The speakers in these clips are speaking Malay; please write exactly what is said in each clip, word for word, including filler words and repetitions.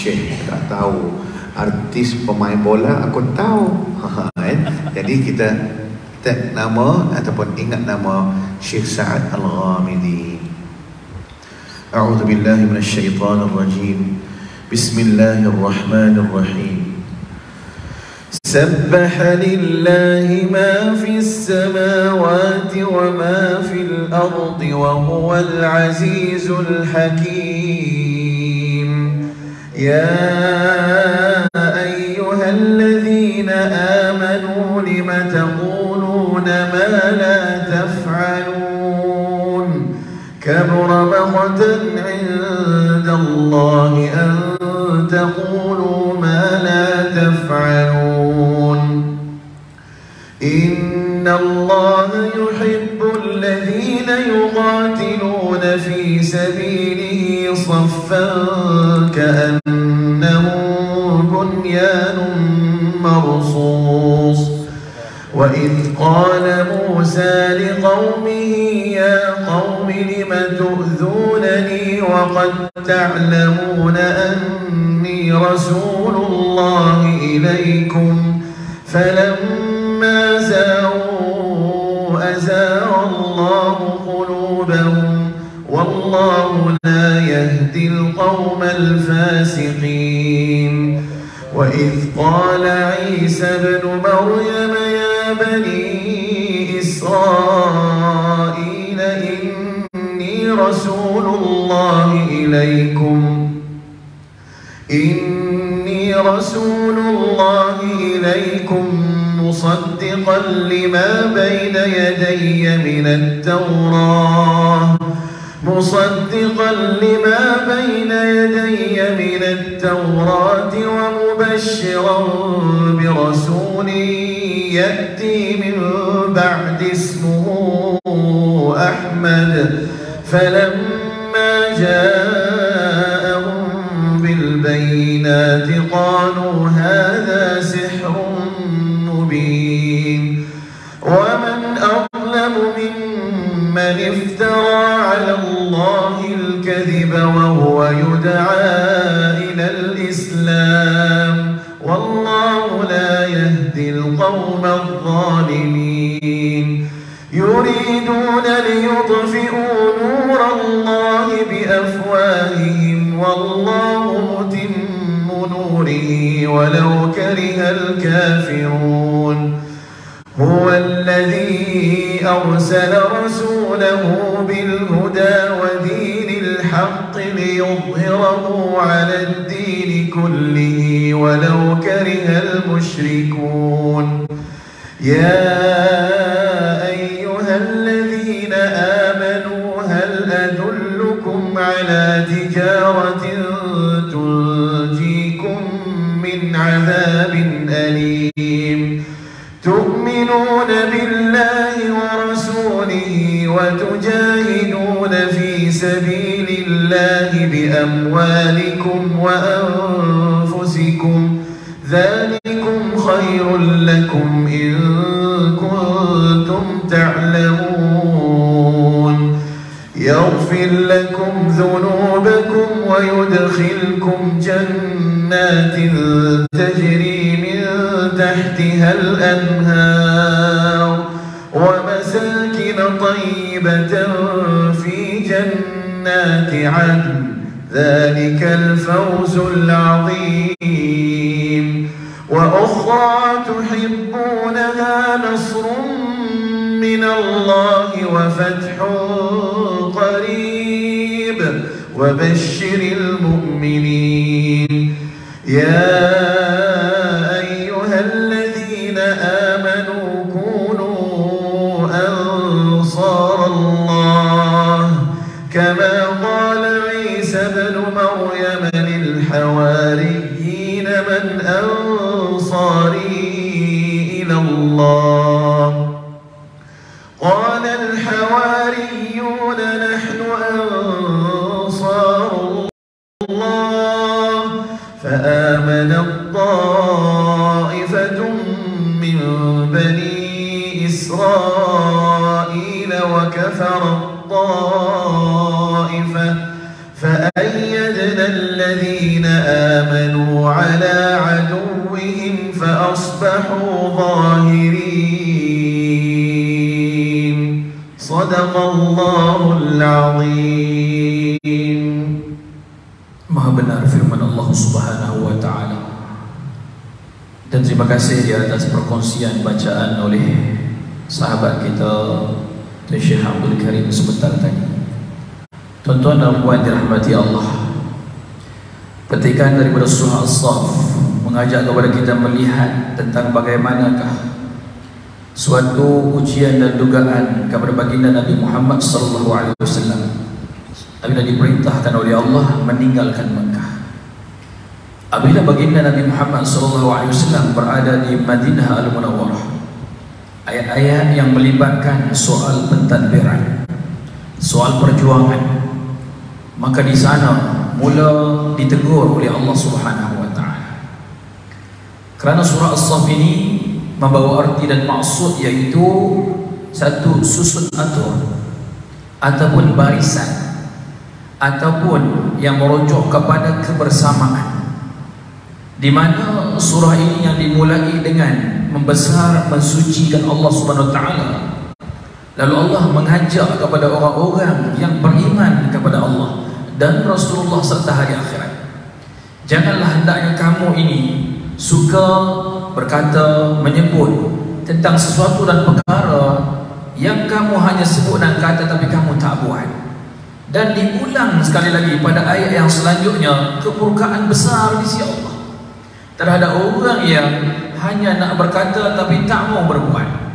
Syekh tak tahu, artis pemain bola aku tahu. Jadi kita kita nama ataupun ingat nama Syekh Sa'ad Al-Ghamidi. A'udzu billahi minasyaitonir rajim. Bismillahirrahmanirrahim. سبح لله ما في السماوات وما في الأرض وهو العزيز الحكيم. يا أيها الذين آمنوا لم تقولون ما لا تفعلون كبر مقتا عند الله أن تقولوا ما لا تفعلون. إن الله يحب الذين يقاتلون في سبيله صفا كأنهم بنيان مرصوص. وإذ قال موسى لقومه يا قوم لم تؤذونني وقد تعلمون أني رسول الله إليكم فلما زاغوا أزاغ الله قلوبهم والله لا يهدي القوم الفاسقين. وإذ قال عيسى ابن مريم يا بني إسرائيل إني رسول الله إليكم إني رسول الله إليكم مصدقا لما بين يدي من التوراة مصدقا لما بين يدي من التوراة ومبشرا برسول يأتي من بعد اسمه أحمد. فلما جاءهم بالبينات قالوا هذا سحر مبين. ومن أظلم ممن افترى على الله الكذب وهو يدعى إلى الإسلام والله لا يهدي القوم الظالمين. يريدون ليطفئوا نور الله بأفواههم والله متم نوره ولو كره الكافرون. هو الذي أرسل رسوله بالهدى ودين الحق ليظهره على الدين كله ولو كره المشركون. يا أيها الذين آمنوا هل أدلكم على تجارة تنجيكم من عذاب أليم تؤمنون بالله ورسوله وتجاهدون في سبيل الله بأموالكم وأنفسكم ذلكم خير لكم إن كنتم تعلمون. يغفر لكم ذنوبكم ويدخلكم جنات تجري من تحتها الأنهار ومساكن طيبة في جنات عدن ذلك الفوز العظيم. وأخرى تحبونها نصر من الله وفتح قريب وبشر المؤمنين. يا أيها الذين آمنوا كونوا أنصار الله كما قال عيسى ابن مريم للحواريين من أنصاري إلى الله قال الحواريون نحن أنصار الله فآمنت طائفة من بني إسرائيل وكفرت طائفة فأيدنا الذين آمنوا فأصبحوا ظاهرين صدق الله العظيم. Maha benar firman Allah Subhanahu wa taala. Dan terima kasih di atas perkongsian bacaan oleh sahabat kita Tuan Syekh Abdul Karim sebentar tadi. Tuan-tuan dan puan dirahmati Allah, petikan daripada surah As-Saff mengajak kepada kita melihat tentang bagaimanakah suatu ujian dan dugaan kepada baginda Nabi Muhammad sallallahu alaihi wasallam apabila diperintahkan oleh Allah meninggalkan Mekah. Apabila baginda Nabi Muhammad sallallahu alaihi wasallam berada di Madinah Al-Munawwarah, ayat-ayat yang melibatkan soal pentadbiran, soal perjuangan, maka di sana mula ditegur oleh Allah Subhanahu wa taala. Kerana surah As-Saff ini membawa arti dan maksud, iaitu satu susun atur ataupun barisan ataupun yang merujuk kepada kebersamaan, di mana surah ini yang dimulai dengan membesar mensucikan Allah Subhanahu wa taala. Lalu Allah mengajak kepada orang-orang yang beriman kepada Allah dan Rasulullah serta hari akhirat. Janganlah hendaknya kamu ini suka berkata, menyebut tentang sesuatu dan perkara yang kamu hanya sebut dan kata tapi kamu tak buat. Dan diulang sekali lagi pada ayat yang selanjutnya, kemurkaan besar di sisi Allah terhadap orang yang hanya nak berkata tapi tak mau berbuat.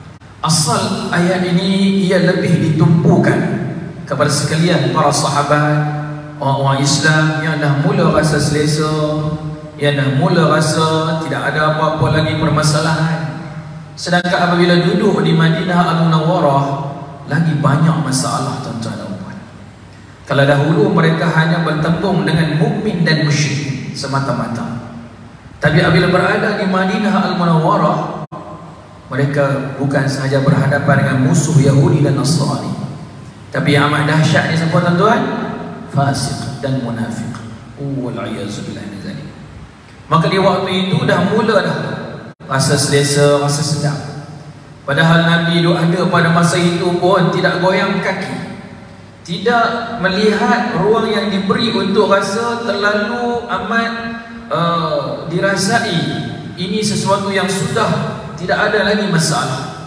Asal ayat ini ia lebih ditumpukan kepada sekalian para sahabat, orang-orang Islam yang dah mula rasa selesa, yang dah mula rasa tidak ada apa-apa lagi permasalahan. Sedangkan apabila duduk di Madinah Al-Munawwarah, lagi banyak masalah, tuan-tuan dan puan. Kalau dahulu mereka hanya bertembung dengan mukmin dan musyrik semata-mata, tapi apabila berada di Madinah Al-Munawwarah, mereka bukan sahaja berhadapan dengan musuh Yahudi dan Nasrani, tapi yang amat dahsyat ni siapa, tuan-tuan? Fasik dan munafik. Wal-'iyazu billah min zalik. Maka di waktu itu dah mula dah rasa selesa, rasa sedap. Padahal Nabi itu ada pada masa itu pun tidak goyang kaki, tidak melihat ruang yang diberi untuk rasa terlalu amat uh, dirasai ini sesuatu yang sudah tidak ada lagi masalah.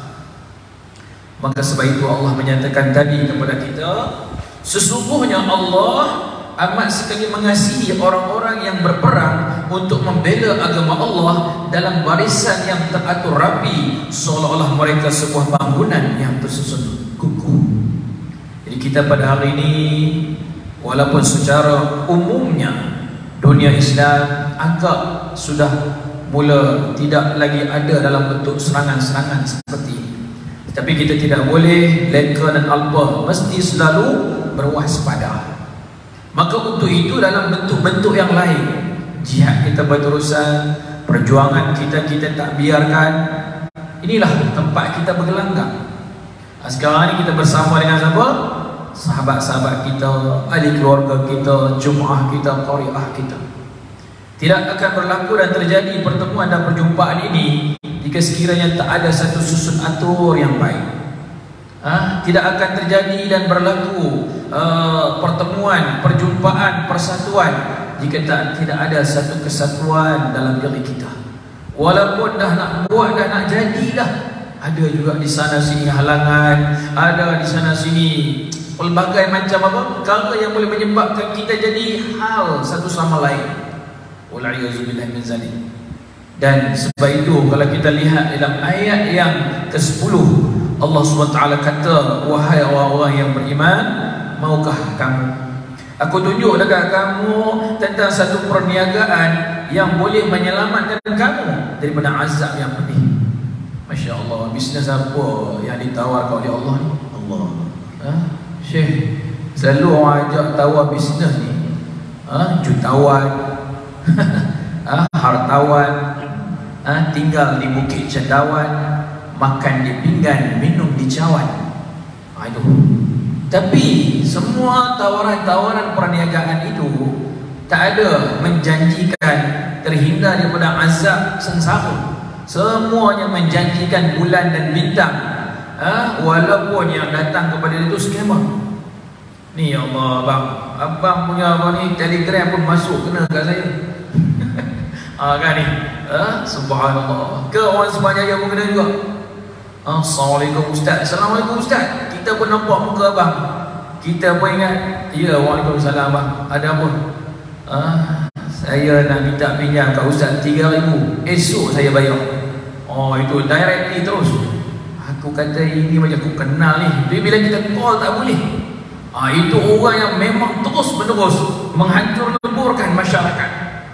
Maka sebab itu Allah menyatakan tadi kepada kita, sesungguhnya Allah amat sekali mengasihi orang-orang yang berperang untuk membela agama Allah dalam barisan yang teratur rapi, seolah-olah mereka sebuah bangunan yang tersusun kukuh. Jadi kita pada hari ini, walaupun secara umumnya dunia Islam agak sudah mula tidak lagi ada dalam bentuk serangan-serangan seperti ini, tapi kita tidak boleh leka dan alpa, mesti selalu berwaspada. Maka untuk itu dalam bentuk-bentuk yang lain, jihad kita berterusan, perjuangan kita kita tak biarkan. Inilah tempat kita bergelanggang. Sekarang ini kita bersama dengan siapa? Sahabat-sahabat kita, ahli keluarga kita, jemaah kita, qari'ah kita. Tidak akan berlaku dan terjadi pertemuan dan perjumpaan ini jika sekiranya tak ada satu susun atur yang baik. Ha? Tidak akan terjadi dan berlaku uh, pertemuan, perjumpaan, persatuan jika tak, tidak ada satu kesatuan dalam diri kita. Walaupun dah nak buat, dah nak jadilah, ada juga di sana sini halangan, ada di sana sini pelbagai macam apa perkara yang boleh menyebabkan kita jadi hal satu sama lain. Wal-'iyazubillah min zalik. Dan sebab itu kalau kita lihat dalam ayat yang ke sepuluh, Allah subhanahu wa taala kata, wahai orang-orang yang beriman, maukah kamu aku tunjuk dekat kamu tentang satu perniagaan yang boleh menyelamatkan kamu daripada azab yang pedih. Masya Allah, bisnes apa yang ditawarkan oleh Allah ni? Allah, ha? Syekh, selalu orang ajak tawar bisnes ni, ha? Jutawan, ha? Hartawan, ha? Tinggal di Bukit Cendawan, makan di pinggan, minum di cawan. Aduh. Tapi semua tawaran-tawaran perniagaan itu tak ada menjanjikan terhindar daripada azab sengsara. Semuanya menjanjikan bulan dan bintang, ha? Walaupun yang datang kepada dia itu scammer. Ni ya Allah, abang, abang punya apa ni, telegram pun masuk kena kat saya. Ah kan ni, ha? Subhanallah. Ke orang Sembanjaya pun kena juga. Ah, Assalamualaikum Ustaz. Assalamualaikum Ustaz. Kita pun nampak muka abang, kita pun ingat, ya, Waalaikumsalam abang. Ada apa? Ah, saya nak minta pinjam kat Ustaz tiga ribu. Esok saya bayar. Oh, itu directly terus. Aku kata ini macam aku kenal ni. Tapi bila kita call tak boleh. Ah, itu orang yang memang terus menerus menghancur leburkan masyarakat.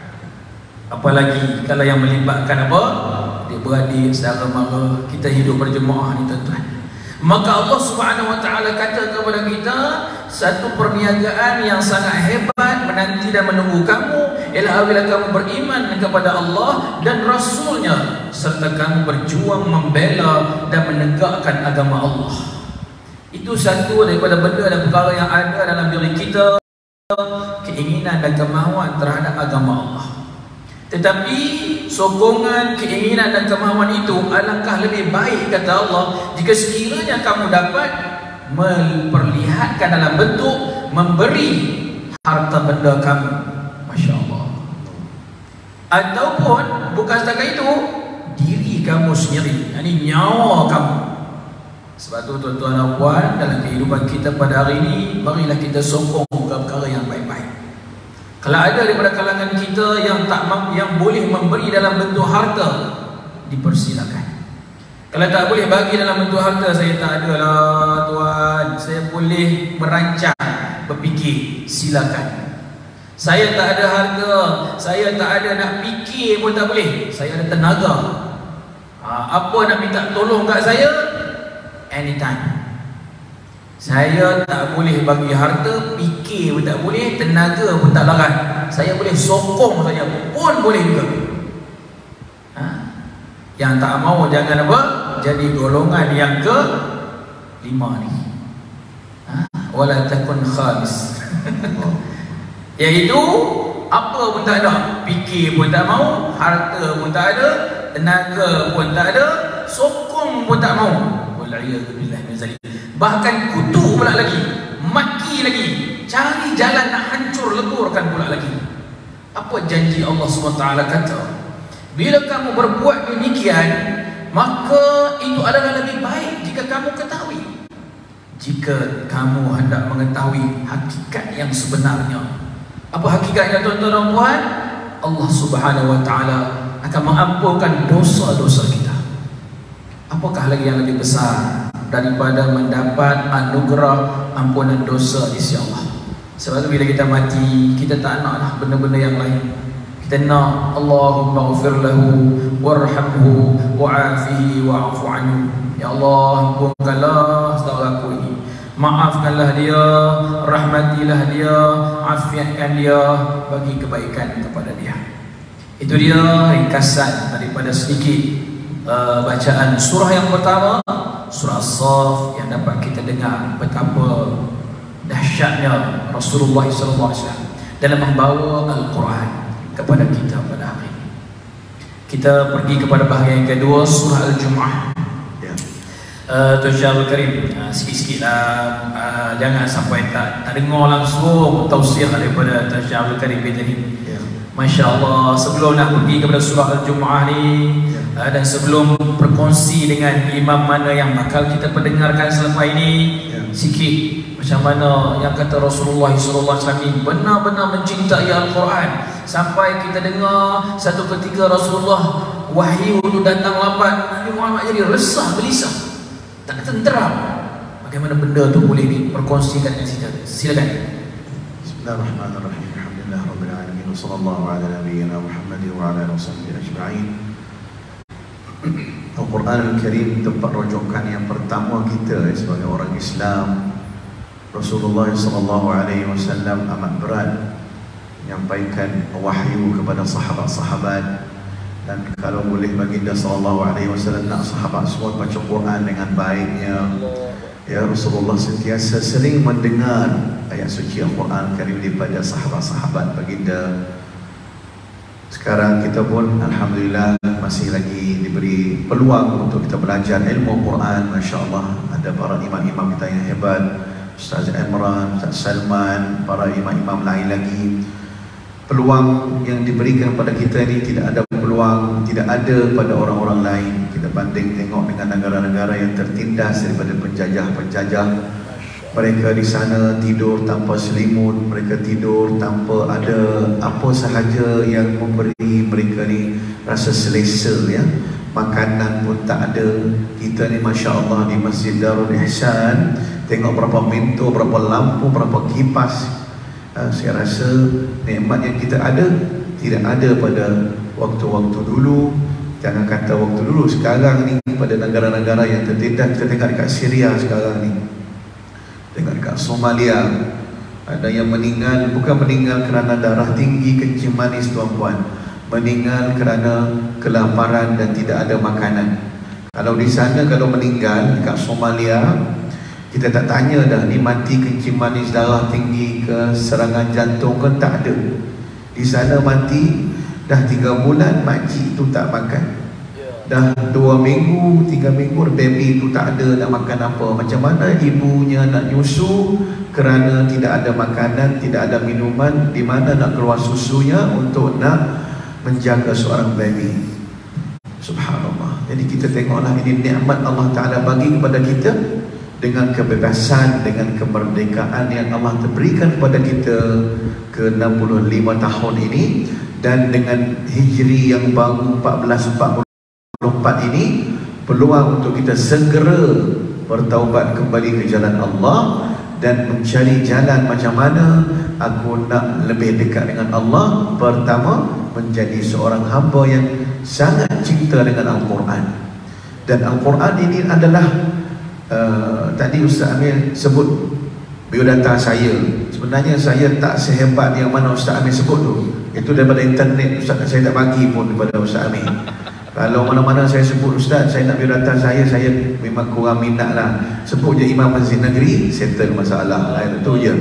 Apalagi kalau yang melibatkan apa? Dia beradik, saudara mara. Kita hidup berjemaah ni tuan-tuan. Maka Allah Subhanahu Wa Taala kata kepada kita, satu perniagaan yang sangat hebat menanti dan menunggu kamu ialah apabila kamu beriman kepada Allah dan Rasulnya, serta kamu berjuang membela dan menegakkan agama Allah. Itu satu daripada benda dan perkara yang ada dalam diri kita, keinginan dan kemahuan terhadap agama Allah. Tetapi sokongan, keinginan dan kemahuan itu alangkah lebih baik, kata Allah, jika sekiranya kamu dapat memperlihatkan dalam bentuk memberi harta benda kamu. Masya Allah. Ataupun bukan setakat itu, diri kamu sendiri, ini nyawa kamu. Sebab itu tuan-tuan dan puan, dalam kehidupan kita pada hari ini, marilah kita sokong perkara yang baik-baik. Kalau ada daripada kalangan kita yang tak yang boleh memberi dalam bentuk harta, dipersilakan. Kalau tak boleh bagi dalam bentuk harta, saya tak ada lah tuan, saya boleh merancang, berfikir, silakan. Saya tak ada harta, saya tak ada nak fikir pun tak boleh, saya ada tenaga. Ha, apa nak minta tolong kat saya, anytime. Saya tak boleh bagi harta, fikir pun tak boleh, tenaga pun tak larang. Saya boleh sokong saja pun boleh juga. Ha? Yang tak mau jangan apa? Jadi golongan yang ke lima ni. Ha? Wala takun khamis. Iaitu apa pun tak ada, fikir pun tak mau, harta pun tak ada, tenaga pun tak ada, sokong pun tak mau. Wal'iyadzubillah min zalik. Bahkan kutuk pula lagi, maki lagi, cari jalan nak hancur leburkan pula lagi. Apa janji Allah subhanahu wa taala kata? Bila kamu berbuat demikian, maka itu adalah lebih baik jika kamu ketahui. Jika kamu hendak mengetahui hakikat yang sebenarnya. Apa hakikatnya tuan-tuan dan puan? Allah subhanahu wa taala akan mengampunkan dosa-dosa kita. Apakah lagi yang lebih besar daripada mendapat anugerah ampunan dosa di sisi Allah? Sebab tu bila kita mati, kita tak naklah benda-benda yang lain. Kita nak Allahumma ghfir lahu warhamhu wa'afihi wa'afu anhu. Ya Allah, ampunkanlah saudara aku ini, maafkanlah dia, rahmatilah dia, afiatkan dia, bagi kebaikan kepada dia. Itu dia ringkasan daripada sedikit Uh, bacaan surah yang pertama, surah As-Saff, yang dapat kita dengar betapa dahsyatnya Rasulullah sallallahu alaihi wasallam dalam membawa Al-Quran kepada kita pada hari ini. Kita pergi kepada bahagian yang kedua, surah Al-Jumu'ah. Ya. Uh, Tuan Syarul Karim, uh, sikit-sikit lah, uh, jangan sampai tak, tak dengar langsung tausiah daripada Tuan Syarul Karim tadi. Ya. Masya Allah, sebelum nak pergi kepada surah Al-Jumu'ah ni, ya, dan sebelum berkongsi dengan imam mana yang bakal kita pendengarkan selepas ini, ya, sikit macam mana yang kata Rasulullah sallallahu alaihi wasallam benar-benar mencintai Al-Quran sampai kita dengar satu ketika Rasulullah wahyu itu datang lambat, Nabi Muhammad jadi resah, gelisah, tak tenteram. Bagaimana benda tu boleh diperkongsikan dengan kita? Silakan. Bismillahirrahmanirrahim. Alhamdulillah rabbil alamin. Wassallallahu ala nabiyyina Muhammad wa ala alihi wasahbihi ajma'in. Al-Quran Al-Karim tempat rujukan yang pertama kita sebagai orang Islam. Rasulullah sallallahu alaihi wasallam amat berat menyampaikan wahyu kepada sahabat-sahabat, dan kalau boleh baginda sallallahu alaihi wasallam nak sahabat semua baca Quran dengan baiknya, Ya, Rasulullah sentiasa sering mendengar ayat suci Al-Quran Karim daripada sahabat-sahabat baginda. Sekarang kita pun Alhamdulillah masih lagi diberi peluang untuk kita belajar ilmu Quran. Masya Allah, ada para imam-imam kita yang hebat, Ustaz Imran, Ustaz Salman, para imam-imam lain lagi. Peluang yang diberikan pada kita ini tidak ada peluang, tidak ada pada orang-orang lain. Kita banding tengok dengan negara-negara yang tertindas daripada penjajah-penjajah. Mereka di sana tidur tanpa selimut, mereka tidur tanpa ada apa sahaja yang memberi mereka ni rasa selesa, ya. Makanan pun tak ada. Kita ni Masya Allah di Masjid Darul Ihsan, tengok berapa pintu, berapa lampu, berapa kipas. Ha, saya rasa nikmat yang kita ada tidak ada pada waktu-waktu dulu. Jangan kata waktu dulu, sekarang ni pada negara-negara yang tertindas. Kita tengok dekat Syria sekarang ni, tengok dekat Somalia, ada yang meninggal bukan meninggal kerana darah tinggi, kencing manis, tuan-puan, meninggal kerana kelaparan dan tidak ada makanan. Kalau di sana, kalau meninggal dekat Somalia, kita tak tanya dah ni mati kencing manis, darah tinggi ke, serangan jantung ke, tak ada. Di sana mati dah tiga bulan, makcik tu tak makan. Dah dua minggu, tiga minggu, baby tu tak ada nak makan apa. Macam mana ibunya nak nyusu kerana tidak ada makanan, tidak ada minuman. Di mana nak keluar susunya untuk nak menjaga seorang baby. Subhanallah. Jadi kita tengoklah, ini nikmat Allah Ta'ala bagi kepada kita dengan kebebasan, dengan kemerdekaan yang Allah berikan kepada kita ke enam puluh lima tahun ini. Dan dengan Hijri yang baru empat belas empat puluh empat ini, peluang untuk kita segera bertaubat kembali ke jalan Allah dan mencari jalan macam mana aku nak lebih dekat dengan Allah. Pertama, menjadi seorang hamba yang sangat cinta dengan Al-Quran. Dan Al-Quran ini adalah uh, tadi Ustaz Amir sebut biodata saya. Sebenarnya saya tak sehebat yang mana Ustaz Amir sebut tu. Itu daripada internet, Ustaz, saya tak bagi pun daripada Ustaz Amir. Kalau mana-mana saya sebut Ustaz, saya nak biodata saya, saya memang kurang minat lah. Sebut je Imam Masjid Negeri, settle masalah lah, itu je.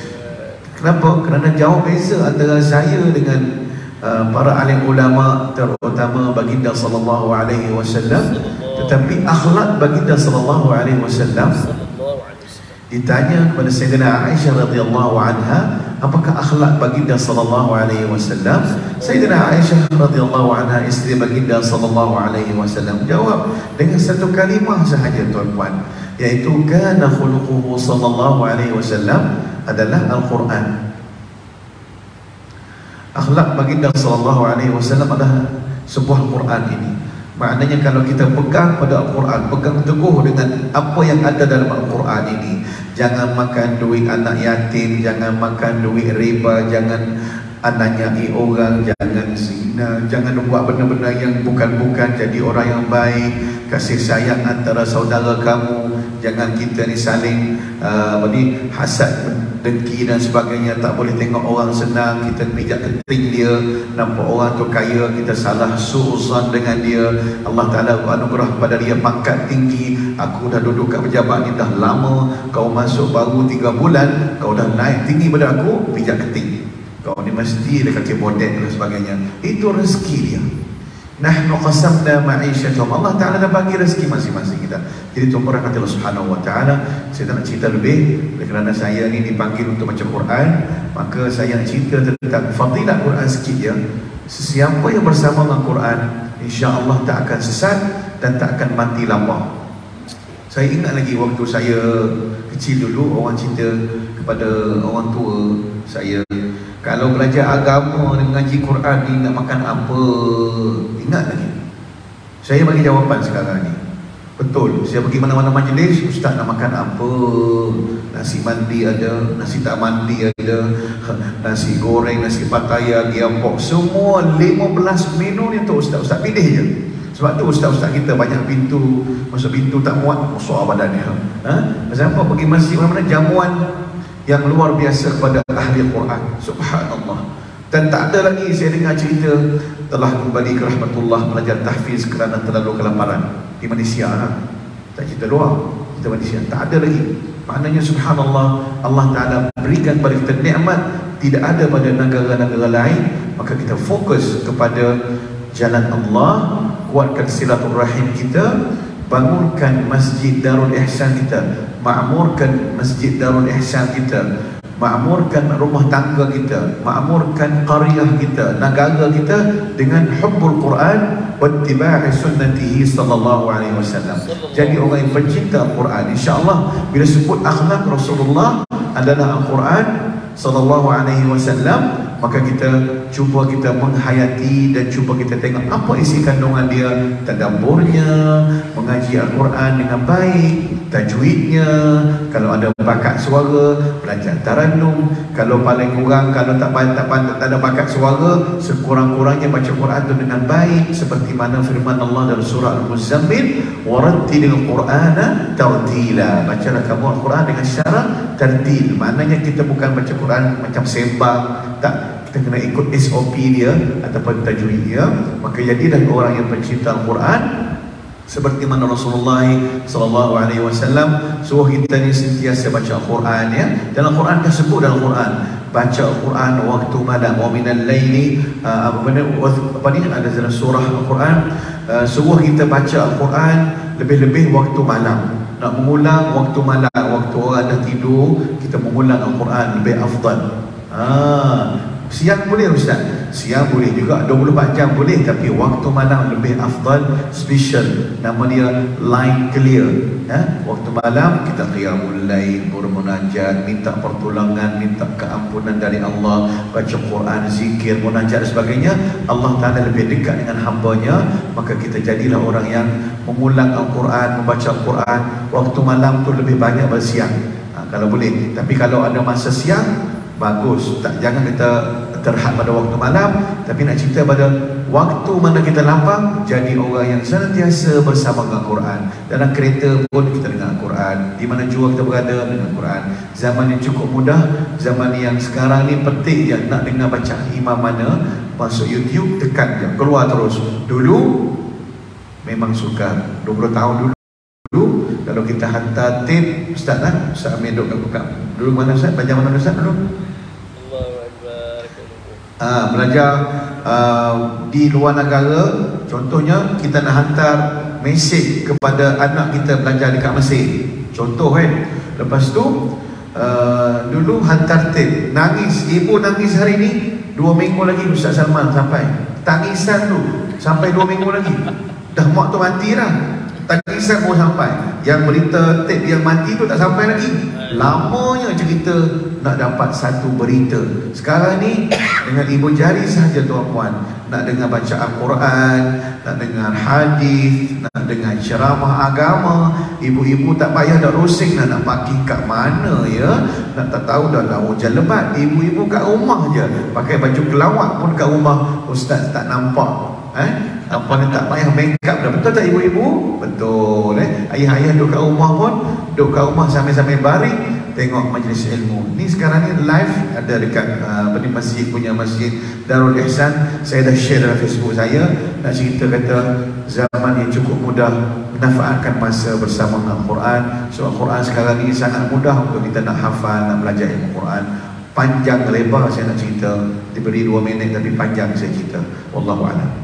Kenapa? Kerana jauh beza antara saya dengan uh, para alim ulama, terutama baginda sallallahu alaihi wasallam. Tetapi akhlak baginda sallallahu alaihi wasallam, ditanya kepada Sayyidina Aisyah radhiyallahu anha, apakah akhlak baginda sallallahu alaihi wasallam? Sayyidina Aisyah radhiyallahu anha, isteri baginda sallallahu alaihi wasallam, jawab dengan satu kalimah sahaja, tuan-puan, iaitu kana khuluquhu sallallahu alaihi wasallam adalah Al-Quran. Akhlak baginda sallallahu alaihi wasallam adalah sebuah Quran ini. Maknanya kalau kita pegang pada Al-Quran, pegang teguh dengan apa yang ada dalam Al-Quran ini. Jangan makan duit anak yatim, jangan makan duit riba, jangan ananyai orang, jangan zina, jangan buat benda-benda yang bukan-bukan, jadi orang yang baik, kasih sayang antara saudara kamu. Jangan kita ni saling uh, apa ni, hasad, dengki dan sebagainya. Tak boleh tengok orang senang kita pijak keting dia, nampak orang tu kaya kita salah suuzan dengan dia. Allah Ta'ala anugerah kepada dia pangkat tinggi, aku dah duduk kat pejabat ni dah lama, kau masuk baru tiga bulan, kau dah naik tinggi pada aku, pijak keting. Kau ni mesti ada kaki bodek dan sebagainya. Itu rezeki dia. Nahnu qasamna ma'isyatahum. Allah Ta'ala dah bagi rezeki masing-masing kita. Jadi tuan-tuan kata Allah Subhanahu Wa Ta'ala, saya tak nak cerita lebih kerana saya ni dipanggil untuk baca Quran, maka saya nak cerita tentang fadilah Quran sikit ya. Sesiapa yang bersama dengan Quran, insya-Allah tak akan sesat dan tak akan mati lapar. Saya ingat lagi waktu saya kecil dulu, orang cerita kepada orang tua saya, kalau belajar agama dan mengaji Quran ni nak makan apa? Ingat lagi. Saya bagi jawapan sekarang ni. Betul, saya pergi mana-mana majlis, ustaz nak makan apa? Nasi mandi ada, nasi tak mandi ada, nasi goreng, nasi pataya, giampok, semua lima belas menu ni untuk ustaz. Ustaz pilih je. Sebab tu ustaz-ustaz kita banyak pintu, masuk pintu tak muat, besar badannya. Ha? Pasal apa? Pergi masjid mana-mana jamuan yang luar biasa kepada ahli Quran. Subhanallah. Dan tak ada lagi saya dengar cerita telah kembali ke rahmatullah belajar tahfiz kerana terlalu kelaparan di Malaysia. Ha? Tak cerita doang. kita manusia. Tak ada lagi. Maknanya subhanallah, Allah Ta'ala berikan kepada kita nikmat tidak ada pada negara-negara lain. Maka kita fokus kepada jalan Allah, kuatkan silaturahim kita, bangunkan masjid Darul Ihsan kita, makmurkan masjid Darul Ihsan kita, makmurkan rumah tangga kita, makmurkan qaryah kita, negara kita dengan hubbul Quran wa ittiba'i sunnatihi sallallahu alaihi wasallam. Jadi orang yang pencinta Al-Quran, insya-Allah bila sebut akhlak Rasulullah adalah Al-Quran sallallahu alaihi wasallam, maka kita cuba kita menghayati dan cuba kita tengok apa isi kandungan dia, tadabburnya, mengaji Al-Quran dengan baik, tajwidnya, kalau ada bakat suara, belajar tarannum, kalau paling kurang, kalau tak tak, tak, tak ada bakat suara, sekurang-kurangnya baca Quran itu dengan baik, seperti mana firman Allah dalam surah Al-Muzammil, warattilil Qur'ana tartila, bacalah kamu Al-Quran dengan syarat tartil. Maknanya kita bukan baca Quran macam sembang, tak, kita kena ikut S O P dia ataupun tajwid dia. Maka jadilah orang yang pencinta Al-Quran seperti mana Rasulullah sallallahu alaihi wasallam suruh kita ni sentiasa baca Al-Quran, ya. Dan Al-Quran dah sebut dalam Al-Quran, baca Al-Quran waktu malam, wa minal laili, uh, apa benda apa ni ada dalam surah Al-Quran, uh, suruh kita baca Al-Quran lebih-lebih waktu malam. Nak mengulang waktu malam, waktu orang dah tidur, kita mengulang Al-Quran lebih afdal. Ah, siang boleh Ustaz? Siang boleh juga, dua puluh empat jam boleh, tapi waktu malam lebih afdal, special. Nama dia line clear, ya? Waktu malam kita qiyamul lail, bermunajat, minta pertolongan, minta keampunan dari Allah, baca Quran, zikir, munajat dan sebagainya. Allah Ta'ala lebih dekat dengan hamba-Nya. Maka kita jadilah orang yang mengulang Al-Quran, membaca Al-Quran. Waktu malam tu lebih banyak pada siang, ha, kalau boleh. Tapi kalau ada masa siang, bagus. Tak, jangan kita terhad pada waktu malam, tapi nak cerita pada waktu mana kita lapang, jadi orang yang senantiasa bersama dengan Quran. Dalam kereta pun kita dengar Quran, di mana jua kita berada dengan Quran. Zaman yang cukup mudah, zaman yang sekarang ni petik je nak dengar bacaan imam mana, masuk YouTube, tekan je, keluar terus. Dulu memang suka, dua puluh tahun dulu dulu kalau kita hantar tape, Ustaz lah, Ustaz Amir duduk kat buka. Dulu mana Ustaz? Belajar mana Ustaz dulu? Ha, belajar uh, di luar negara. Contohnya kita nak hantar mesej kepada anak kita belajar dekat Mesir, contoh kan. Lepas tu uh, dulu hantar tape, nangis, ibu nangis hari ni, dua minggu lagi Ustaz Salman sampai. Tangisan tu sampai dua minggu lagi. Dah mak tu mati dah, tangisan pun sampai. Yang berita tape yang mati tu tak sampai lagi. Lamanya cerita nak dapat satu berita. Sekarang ni dengan ibu jari sahaja tuan-puan, nak dengar baca Al-Quran, nak dengar hadis, nak dengar ceramah agama, ibu-ibu tak payah dah rusing nak nak pergi kat mana, ya. Nak tak tahu dah lah hujan lebat, ibu-ibu kat rumah je pakai baju kelawat pun kat rumah, ustaz tak nampak. Eh, apa ni, tak payah make up dah. Betul tak ibu-ibu? Betul, eh. Ayah-ayah duduk kat rumah pun, duduk kat rumah sambil-sambil baring tengok majlis ilmu. Ni sekarang ni live ada dekat uh, apa ni, masjid punya masjid Darul Ihsan. Saya dah share dalam Facebook saya, nak cerita kata zaman yang cukup mudah, manfaatkan masa bersama dengan Al-Quran. So Al-Quran sekarang ni sangat mudah untuk kita nak hafal, nak belajar ilmu Quran. Panjang lebar saya nak cerita, diberi dua minit tapi panjang saya cerita. Wallahu a'lam.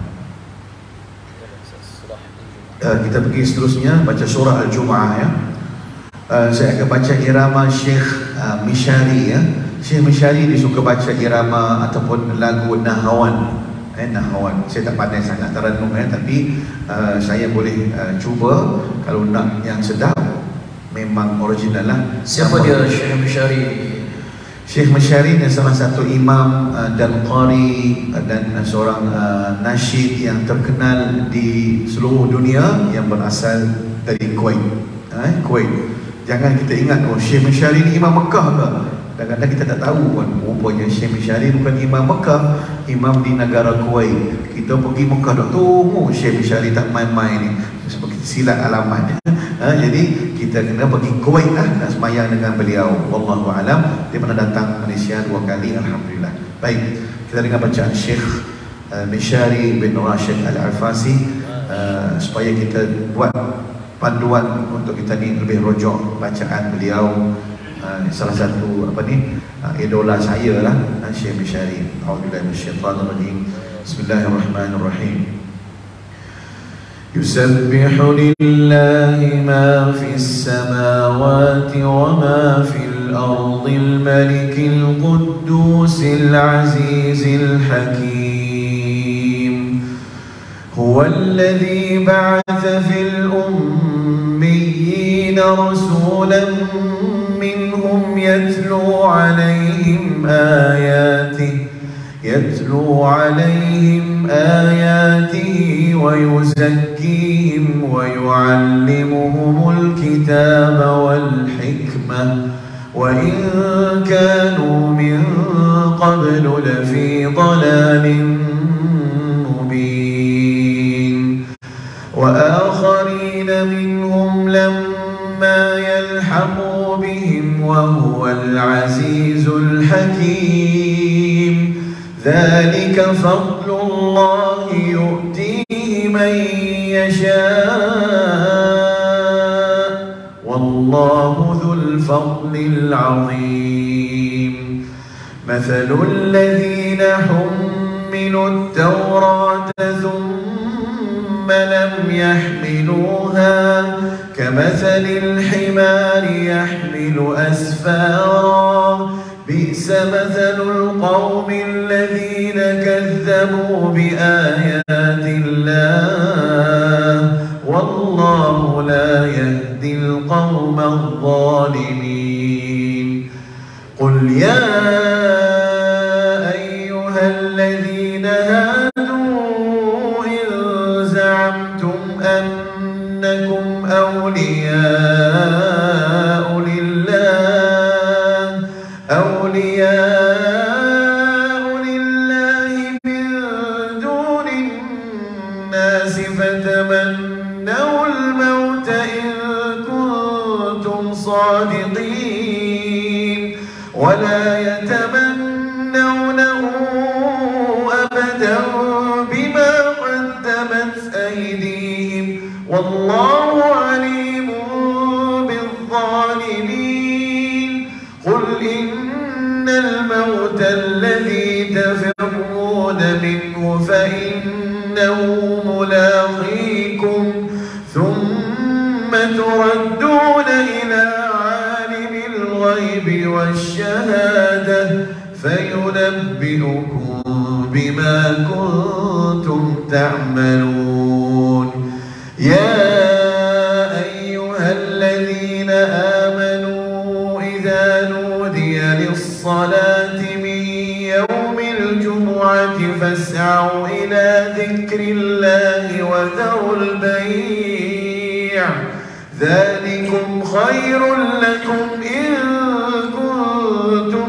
Uh, kita pergi seterusnya baca surah Al-Jumu'ah, ya. Uh, saya akan baca irama Syekh uh, Mishari, ya. Syekh Mishari dia suka baca irama ataupun lagu Nahawan. Eh, Nahawan. Saya tak pandai sangat tarannum, ya, tapi uh, saya boleh uh, cuba. Kalau nak yang sedap, memang original lah. Siapa dia Syekh Mishari? Syekh Mishari ni salah satu imam uh, dan qari uh, dan uh, seorang uh, nasyid yang terkenal di seluruh dunia, yang berasal dari Kuwait. Eh, Kuwait. Jangan kita ingat, oh Syekh Mishari ni imam Mekah ke? Kadang-kadang kita tak tahu pun, rupanya Syekh Mishari bukan imam Mekah, imam di negara Kuwait. Kita pergi Mekah dah tunggu Syekh Mishari tak main-main ni, seperti silat alamat. Ha, jadi kita kena pergi Kuwait lah dan semayang dengan beliau. Wallahu alam. Dia pernah datang Malaysia dua kali, alhamdulillah. Baik, kita dengar bacaan Syekh uh, Mishari bin Rashid Al-Afasi, uh, supaya kita buat panduan untuk kita ni lebih rojok bacaan beliau. Uh, salah satu apa ni uh, idola saya lah, uh, Syekh Mishari. A'udzubillahi minasyaitanir rajim. Bismillahirrahmanirrahim. Yusabbihu lillahi ma fis samawati wa ma fil ardil malikil quddusil azizil hakim. Huwal ladzi ba'atha fil ummiyina rasulan minhum yatlu 'alaihim ayatihi يتلو عليهم آياته ويزكيهم ويعلمهم الكتاب والحكمة وإن كانوا من قبل لفي ضلال مبين وآخرين منهم لما يلحقوا بهم وهو العزيز الحكيم ذلك فضل الله يؤتيه من يشاء والله ذو الفضل العظيم مثل الذين حملوا التوراة ثم لم يحملوها كمثل الحمار يحمل أسفارا بئس مثل القوم الذين كذبوا بآيات الله والله لا يهدي القوم الظالمين قل يا أيها الذين هادوا إن زعمتم أنكم أولياء لله أولياء لله من دون الناس فتمنوا الموت إن كنتم صادقين ولا يتمنونه أبدا بما قدمت أيديهم والله عليم بالظالمين قل إن الموت الذي تفرون منه فإنه ملاقيكم ثم تردون إلى عالم الغيب والشهادة فينبئكم بما كنتم تعملون يا أيها الذين آمنوا إذا نودي للصلاة من يوم الجمعة فاسعوا إلى ذكر الله وذروا البيع ذلكم خير لكم إن كنتم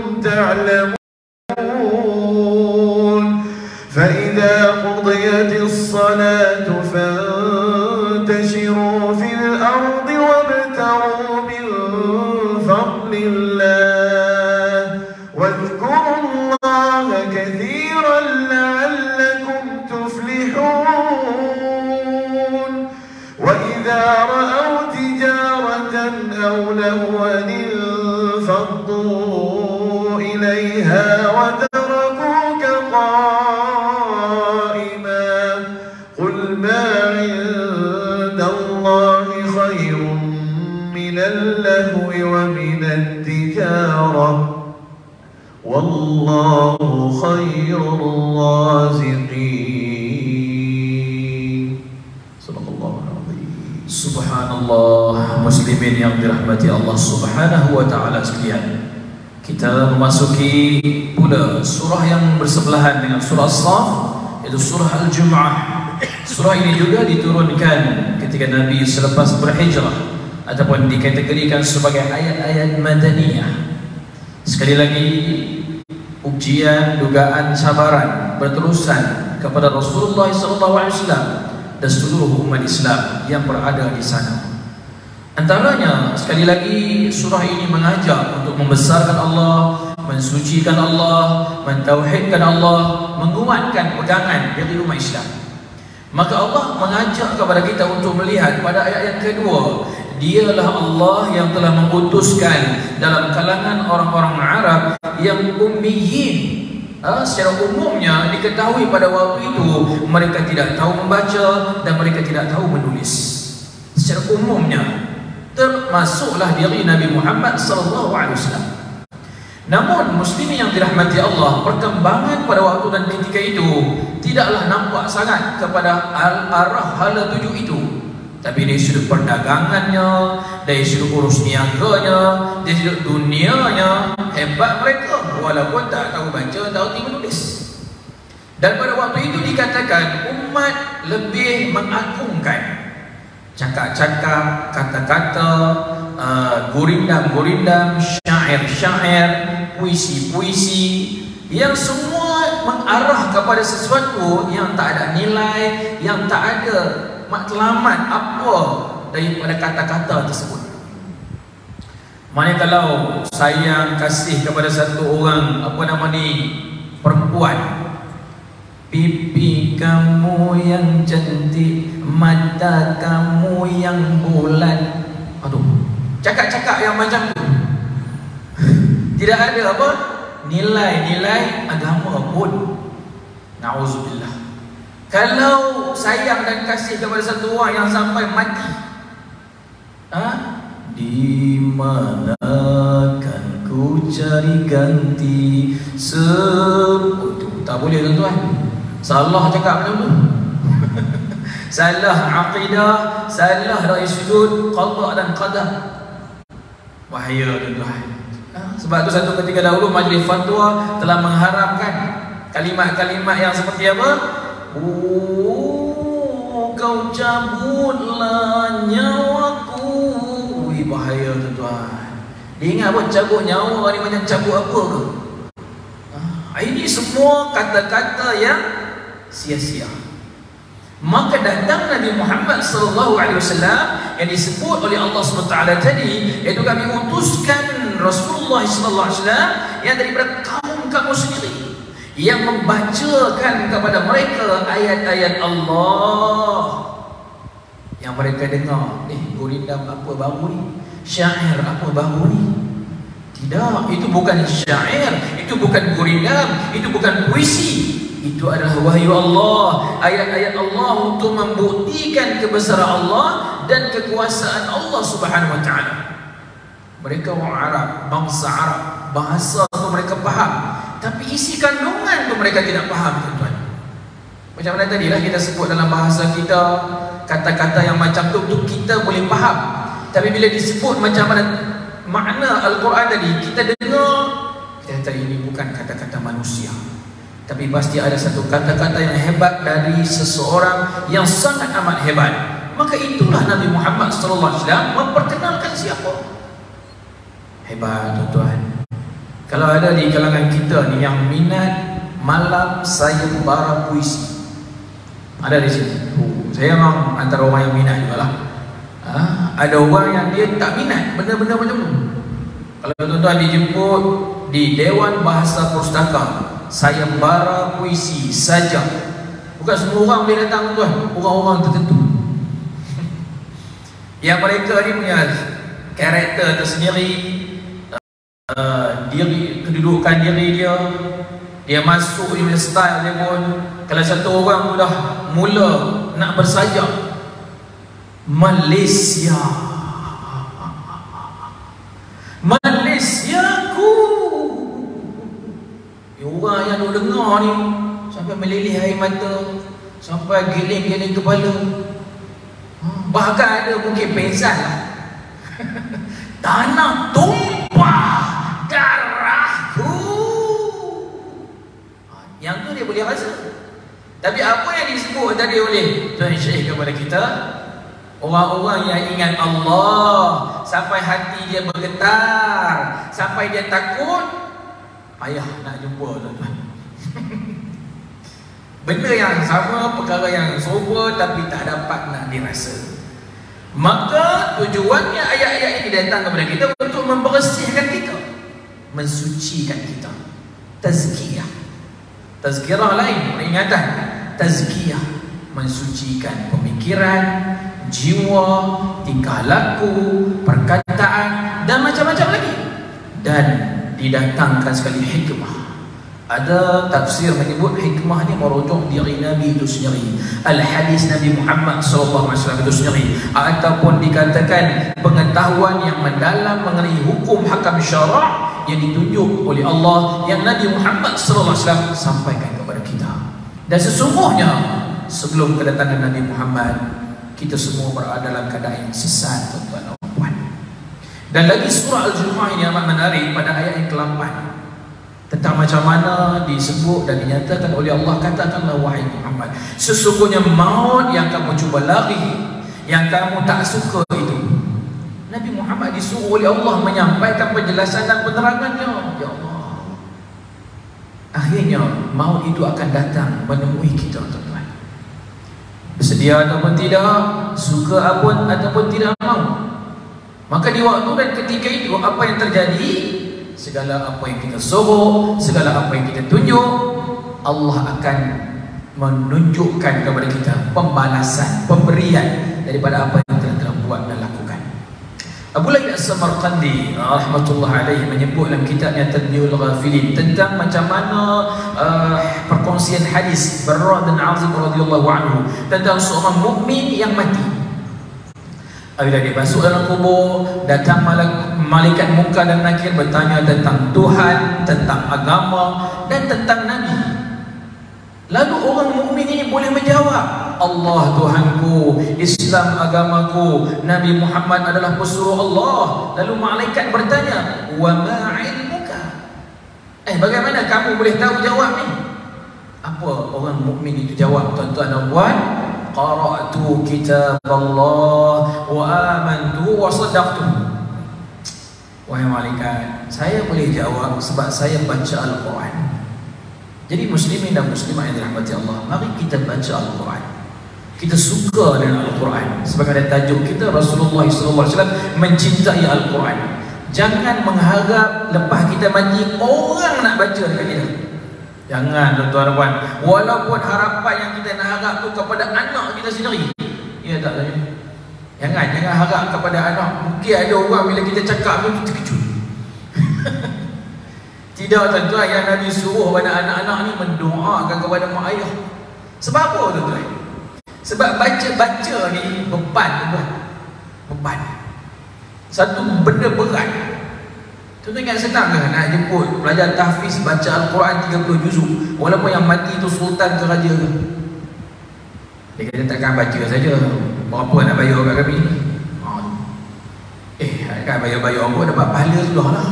تعلمون فإذا قضيت الصلاة فانتشروا في الأرض وابتغوا من فضل الله واذكروا الله كثيرا لعلكم تفلحون وإذا رأوا تجارة أو لهوا انفضوا إليها وتركوك قائما قل ما عند الله خير من اللهو ومن التجارة والله خير الرازقين. Subhanallah. Subhanallah, muslimin yang dirahmati Allah Subhanahu wa taala sekalian. Kita memasuki pula surah yang bersebelahan dengan surah As-Saff, yaitu surah Al-Jum'ah. Surah ini juga diturunkan ketika Nabi selepas berhijrah ataupun dikategorikan sebagai ayat-ayat madaniyah. Sekali lagi ujian, dugaan, sabaran berterusan kepada Rasulullah sallallahu alaihi wasallam dan seluruh umat Islam yang berada di sana. Antaranya sekali lagi surah ini mengajak untuk membesarkan Allah, mensucikan Allah, mentauhidkan Allah, menguatkan pegangan dari umat Islam. Maka Allah mengajak kepada kita untuk melihat pada ayat yang kedua, Dialah Allah yang telah mengutuskan dalam kalangan orang-orang Arab yang ummiyin. Ha, secara umumnya diketahui pada waktu itu mereka tidak tahu membaca dan mereka tidak tahu menulis. Secara umumnya, termasuklah diri Nabi Muhammad sallallahu alaihi wasallam. Namun muslimin yang dirahmati Allah, perkembangan pada waktu dan ketika itu tidaklah nampak sangat kepada arah hala tuju itu. Tapi dari sudut perdagangannya, dari sudut urus niaganya, dari sudut dunianya, hebat mereka walaupun tak tahu baca, tak tahu menulis. Dan pada waktu itu dikatakan umat lebih mengagungkan cakap-cakap, kata-kata, uh, gurindam-gurindam, syair-syair, puisi-puisi yang semua mengarah kepada sesuatu yang tak ada nilai, yang tak ada matlamat apa daripada kata-kata tersebut. Mana kalau sayang kasih kepada satu orang, apa nama ni, perempuan, pipi kamu yang cantik, mata kamu yang bulat. Aduh, cakap-cakap yang macam tu tidak ada apa nilai-nilai agama pun. Nauzubillah. Kalau sayang dan kasih kepada satu orang yang sampai mati, ha? Di mana kan ku cari ganti seru. Oh, tak boleh tuan-tuan. Salah cakap macam tu. Salah akidah, salah dari sudut qada dan qadar. Bahaya tuan-tuan. Ha? Sebab tu satu ketika dahulu majlis fatwa telah mengharamkan kalimat-kalimat yang seperti apa? Oh, kau cabutlah nyawaku. Wih, bahaya tuan-tuan. Dia ingat apa? Cabut nyawa ni macam cabut apa ke? Ha? Ini semua kata-kata yang sia-sia. Maka datang Nabi Muhammad sallallahu alaihi wasallam yang disebut oleh Allah subhanahu wa taala tadi, iaitu kami utuskan Rasulullah sallallahu alaihi wasallam yang daripada kaum-kaum sendiri, yang membacakan kepada mereka ayat-ayat Allah yang mereka dengar. Eh, gurindam apa baru ni? Syair apa baru ni? Tidak, itu bukan syair, itu bukan gurindam, itu bukan puisi. Itu adalah wahyu Allah, ayat-ayat Allah untuk membuktikan kebesaran Allah dan kekuasaan Allah Subhanahu wa taala. Mereka orang Arab, bangsa Arab, bahasa tu mereka faham, tapi isi kandungan tu mereka tidak faham, tuan-tuan. Macam mana tadilah kita sebut dalam bahasa kita, kata-kata yang macam tu tu kita boleh faham. Tapi bila disebut macam mana makna Al-Quran tadi, kita dengar, kita kata ini bukan kata-kata manusia. Tapi pasti ada satu kata-kata yang hebat dari seseorang yang sangat amat hebat. Maka itulah Nabi Muhammad sallallahu alaihi wasallam memperkenalkan siapa. Hebat tuan-tuan. Kalau ada di kalangan kita ni yang minat malam sayembara puisi, ada di sini. Oh, saya memang antara orang yang minat juga lah. Ha? Ada orang yang dia tak minat benda-benda macam tu. Kalau tuan-tuan dijemput di Dewan Bahasa Pustaka, sayembara puisi saja, bukan semua orang boleh datang tuan, orang-orang tertentu yang mereka ni punya karakter tersendiri, uh, diri, kedudukan diri dia, dia masuk dia punya style dia pun. Kalau satu orang dah mula nak bersajak Malaysia, Malaysiaku, orang yang nak dengar ni sampai meleleh air mata, sampai giling-giling kepala. Bahkan ada mungkin pengsan lah. Tanah tumpah darahku. Yang tu dia boleh rasa. Tapi apa yang disebut tadi oleh Tuan Syekh kepada kita, orang-orang yang ingat Allah sampai hati dia bergetar, sampai dia takut, payah nak jumpa tuan-tuan. Benda yang sama, perkara yang serupa, tapi tak dapat nak dirasa. Maka tujuannya ayat-ayat ini datang kepada kita untuk membersihkan kita, mensucikan kita. Tazkiyah. Tazkirah lain, peringatan. Tazkiyah. mensucikan pemikiran, jiwa, tingkah laku, perkataan dan macam-macam lagi. Dan didatangkan sekali hikmah. Ada tafsir menyebut hikmah ni merujuk diri Nabi itu sendiri, al-hadis Nabi Muhammad sallallahu alaihi wasallam itu sendiri, ataupun dikatakan pengetahuan yang mendalam mengenai hukum hakam syarak yang ditunjuk oleh Allah, yang Nabi Muhammad sallallahu alaihi wasallam sampaikan kepada kita. Dan sesungguhnya sebelum kedatangan Nabi Muhammad, kita semua berada dalam keadaan yang sesat, tuan-tuan dan puan. Dan lagi surah Al-Jumu'ah ini amat menarik pada ayat yang ke lapan, tentang macam mana disebut dan dinyatakan oleh Allah, katakanlah wahai Muhammad, sesungguhnya maut yang kamu cuba lari, yang kamu tak suka itu, Nabi Muhammad disuruh oleh Allah menyampaikan penjelasan dan penerangannya. Ya Allah, akhirnya maut itu akan datang menemui kita, tuan-tuan. Bersedia ataupun tidak, suka apun ataupun tidak mau. Maka di waktu dan ketika itu apa yang terjadi? Segala apa yang kita suruh, segala apa yang kita tunjuk, Allah akan menunjukkan kepada kita pembalasan, pemberian daripada apa yang telah telah buat dan lakukan. Abu Laid As-Samarqandi rahmatullah alaihi menyebut dalam kitabnya Tadbirul Ghafilin tentang macam mana uh, perkongsian hadis Barra bin Azib radhiyallahu anhu tentang seorang mukmin yang mati. Apabila dia masuk dalam kubur, datang malaikat munkar dan nakir bertanya tentang Tuhan, tentang agama dan tentang Nabi. Lalu orang mukmin ini boleh menjawab, Allah Tuhanku, Islam agamaku, Nabi Muhammad adalah pesuruh Allah. Lalu malaikat bertanya, wa ma ilmuka? Eh, bagaimana kamu boleh tahu jawab ni? Apa orang mukmin itu jawab, tuan-tuan dan puan? Qara'tu kitab Allah wa amantu wa saddaqtu. Wahai malaikat, saya boleh jawab sebab saya baca Al-Quran. Jadi muslimin dan muslimah yang dirahmati Allah, mari kita baca Al-Quran. Kita suka dengan Al-Quran. Sebagai tajuk kita, Rasulullah sallallahu alaihi wasallam mencintai Al-Quran. Jangan mengharap lepas kita mati orang nak baca dekat kita. Jangan, tuan-tuan dan puan. Walaupun harapan yang kita nak harap tu kepada anak kita sendiri. Ya tak tanya? Jangan, jangan harap kepada anak. Mungkin ada orang bila kita cakap tu terkejut. Tidak, tuan-tuan, yang Nabi suruh pada anak-anak ni mendoakan kepada mak ayah. Sebab apa, tuan-tuan? Sebab baca-baca ni beban, tuan-tuan. Beban. Satu benda berat. Tuan-tuan ingat senang ke nak jemput pelajar tahfiz baca Al-Quran tiga puluh juzuk, walaupun yang mati tu sultan ke raja ke? Dia kata takkan baca saja, berapa nak bayar kat kami? Eh, kan bayar-bayar apa dapat pahala sudah lah.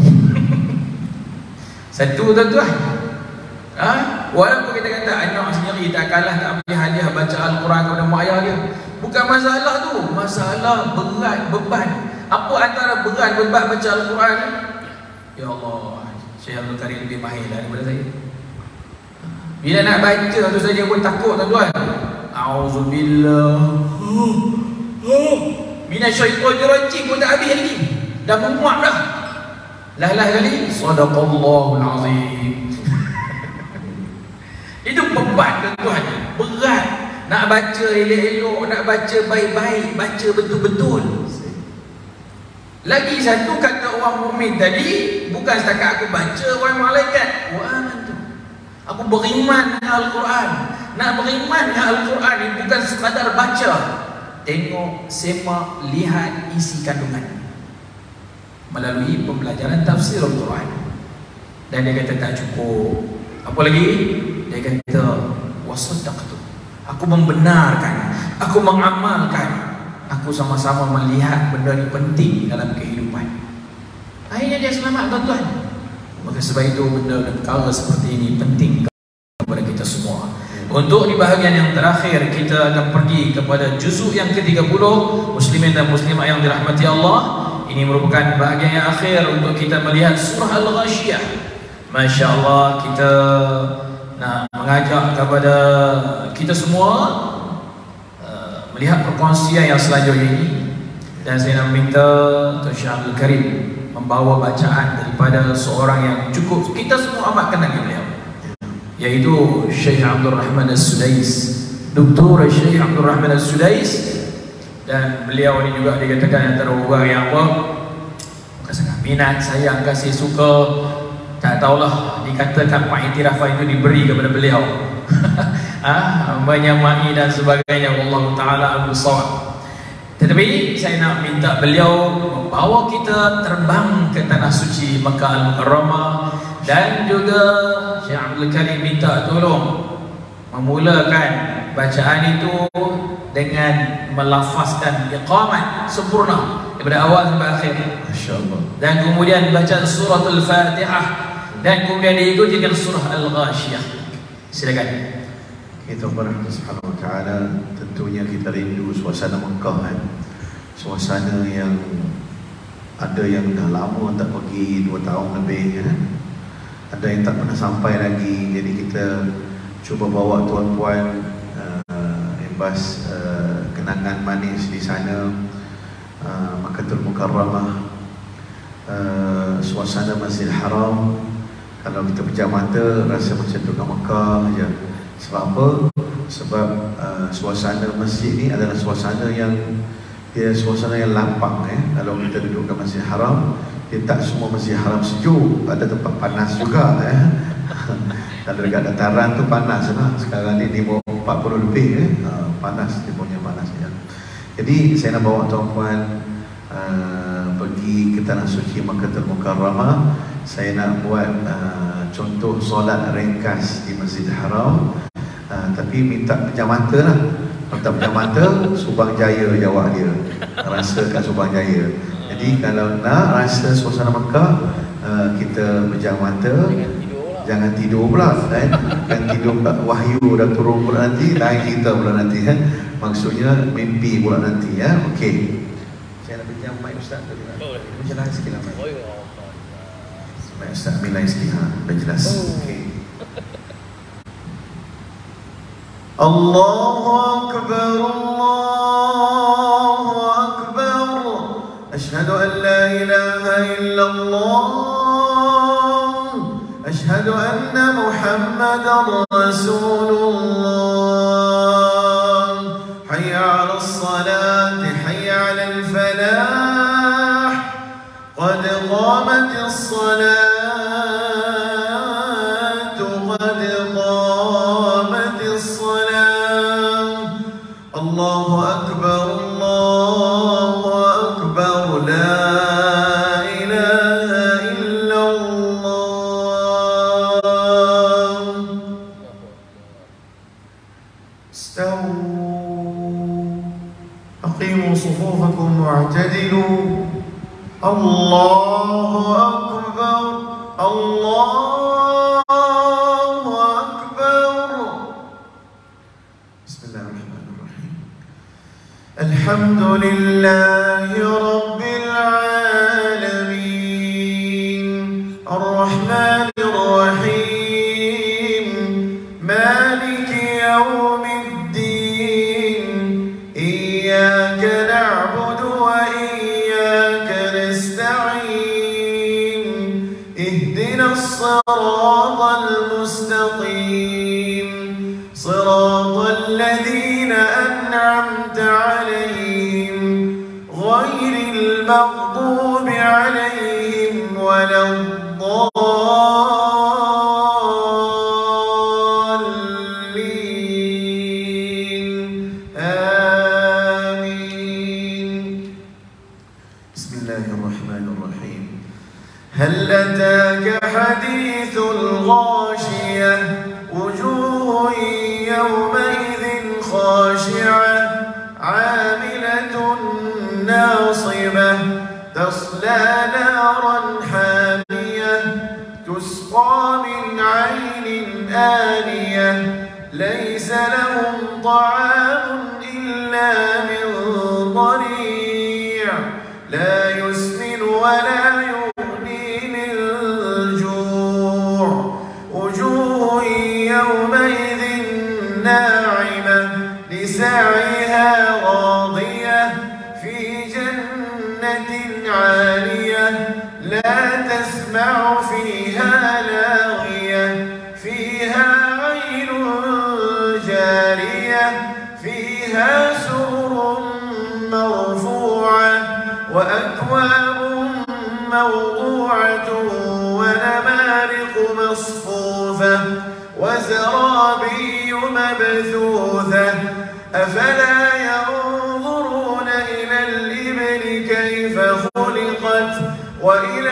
Satu, tuan-tuan, ha? Walaupun kita kata anak sendiri tak kalah tak ambil hadiah baca Al-Quran kepada mak ayah dia, bukan masalah tu, masalah berat, beban. Apa antara berat beban baca Al-Quran? Ya Allah, Syekh Abdul Karim lebih mahir lah daripada saya. Bila nak baca tu saja pun takut, tuan-tuan. Auzubillah minasyaitonir rajim pun tak habis lagi. Dah memuak dah. Lah-lah kali sadaqallahul azim. Itu beban, tuan-tuan. Berat. Nak baca elok-elok, nak baca baik-baik, baca betul-betul. Lagi satu kata orang mukmin tadi, bukan setakat aku baca wahai malaikat, wa amantu. Aku beriman dengan Al-Quran. Nak beriman dengan Al-Quran ini bukan sekadar baca, tengok, semak, lihat isi kandungan melalui pembelajaran tafsir Al-Quran. Dan dia kata tak cukup. Apa lagi? Dia kata wasaddaqtu. Aku membenarkan, aku mengamalkan. Aku sama-sama melihat benda ini penting dalam kehidupan. Akhirnya dia selamat, tuan-tuan. Maka sebab itu benda dan perkara seperti ini penting kepada kita semua. Untuk di bahagian yang terakhir, kita akan pergi kepada juzuk yang ke tiga puluh. Muslimin dan muslimah yang dirahmati Allah, ini merupakan bahagian yang akhir untuk kita melihat surah Al-Ghashiyah. Masya Allah, kita nak mengajak kepada kita semua melihat perkongsian yang selanjutnya ini. Dan saya nak minta Tuan Syekh Abdul Karim membawa bacaan daripada seorang yang cukup kita semua amat kenal beliau, iaitu Syekh Abdul Rahman As-Sudais Doktor Syekh Abdul Rahman Al-Sudais, dan beliau ini juga dikatakan antara orang yang apa, bukan sangat minat, sayang, kasih, suka, tak tahulah, dikatakan pengiktirafan itu diberi kepada beliau. Ah, menyamai dan sebagainya. Wallahu taala al-shawab. Tetapi saya nak minta beliau membawa kita terbang ke tanah suci Makkah Al-Mukarramah, dan juga Syekh Abdul Karim minta tolong memulakan bacaan itu dengan melafazkan iqamat sempurna daripada awal sampai akhir, Masya-Allah. dan kemudian baca surah Al-Fatihah, dan kemudian diikuti dengan surah Al-Ghashiyah. Silakan. Kita kepada Allah Subhanahu Wa Taala, tentunya kita rindu suasana Mekah, kan? Suasana yang ada yang dah lama tak pergi, dua tahun lebih, kan? Ada yang tak pernah sampai lagi. Jadi kita cuba bawa tuan-puan uh, embas uh, kenangan manis di sana, uh, Makkahul Mukarramah, uh, suasana Masjidil Haram. Kalau kita pejam mata rasa macam duduk kat Mekah je. Sebab apa? Sebab uh, suasana masjid ni adalah suasana yang dia suasana yang lapang, eh. Kalau kita duduk kat Masjid Haram, dia tak semua Masjid Haram sejuk, ada tempat panas juga, eh. Kalau dekat dataran tu panas lah. Sekarang ni di bawah empat puluh lebih, eh. uh, panas, dia punya panas, ya. Jadi saya nak bawa tuan-puan uh, pergi ke tanah suci Makkahul Mukarramah. Saya nak buat uh, contoh solat ringkas di Masjidil Haram, uh, tapi minta pejam mata lah. Minta pejam mata, Subang Jaya jawab dia, rasa kat Subang Jaya. Jadi kalau nak rasa suasana Mekah, uh, kita pejam mata, jangan tidur pula, kan? Kan tidur kat wahyu dah turun pula nanti, lain cerita pula nanti, kan? Maksudnya mimpi pula nanti, ya. Okey. Saya nak pejam mic Ustaz tadi lah. Macam lah sikit lah mic. Mic Ustaz Milai sikit, ha? Dah jelas. Okey. Allahu Akbar, Allahu Akbar, Ashhadu an la ilaha illallah, Ashhadu anna Muhammadan Rasulullah, Hayya 'alas salati, hayya 'alal falah, qad qamatis salat, Allahu Akbar, Allahu Akbar, la ilaha illallah. Istawu, aqimu sufufakum wa'tadilu. Allahu Akbar, Allahu Akbar. Bismillahirrahmanirrahim. Alhamdulillahi Rabbil Alamin, Ar-Rahmanir Rahim, Maliki Yawmiddin, Iyyaka na'budu wa iyyaka nasta'in, Ihdinas siratal mustaqim, Siratal ladzina an'amta 'alaihim, ghairil maghdubi 'alaihim waladdallin. Amin. Bismillahirrahmanirrahim. Hal ataka hadithul ghashiyah, wujuhun yawmaidhin khashi'ah, 'amilatun nasibah, tasla naran hamiyah, tusqa min 'aynin aniyah, laysa lahum ta'amun illa min dhari', la yusminu wa la yughni min ju', wujuhun yawmaidhin na'imah, لسعيها راضية, في جنة عالية, لا تسمع فيها لاغية, فيها عين جارية, مبثوثة أفلا ينظرون إلى الإبل كيف خلقت وإلى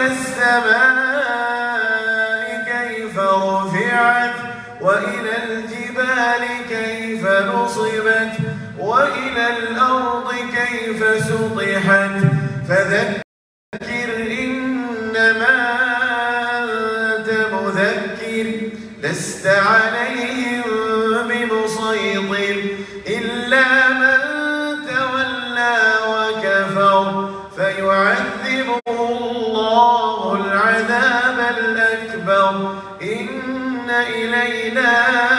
السماء كيف رفعت وإلى الجبال كيف نصبت وإلى الأرض كيف سطحت فذكر إنما أنت مذكر لست عليهم بمسيطر إلا من تولى وكفر فيعذبه الله العذاب الأكبر إن إلينا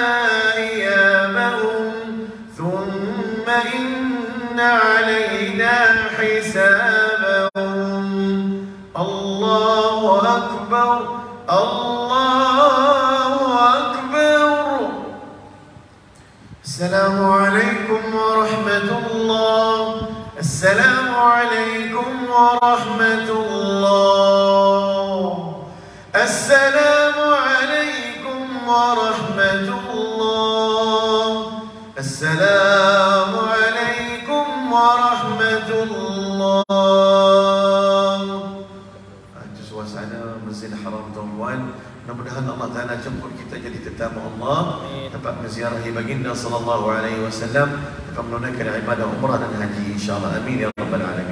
إيابهم ثم إن علينا حسابهم الله أكبر الله أكبر السلام عليكم ورحمة الله السلام عليكم ورحمة الله السلام عليكم ورحمة الله السلام عليكم ورحمة الله. Itu suasana Masjid Haram tuan-tuan. Mudah-mudahan Allah Ta'ala jemput kita jadi tetamu Allah, dapat menziarahi baginda sallallahu alaihi wasallam, dapat menunaikan ibadah umrah dan haji insya-Allah. Amin ya rabbal alamin.